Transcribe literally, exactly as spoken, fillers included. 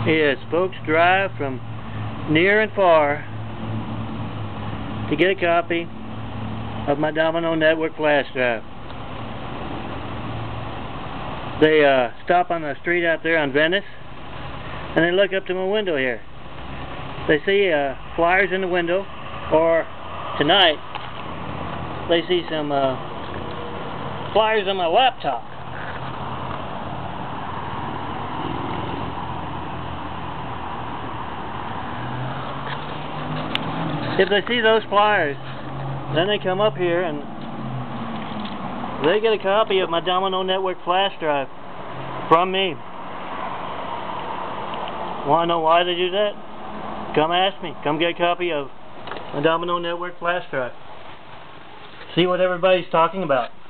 Yes, folks drive from near and far to get a copy of my Domino network flash drive. They uh, stop on the street out there on Venice, and they look up to my window here. They see uh, flyers in the window, or tonight they see some uh, flyers on my laptop. If they see those flyers, then they come up here and they get a copy of my Domino network flash drive from me. Want to know why they do that? Come ask me. Come get a copy of my Domino network flash drive. See what everybody's talking about.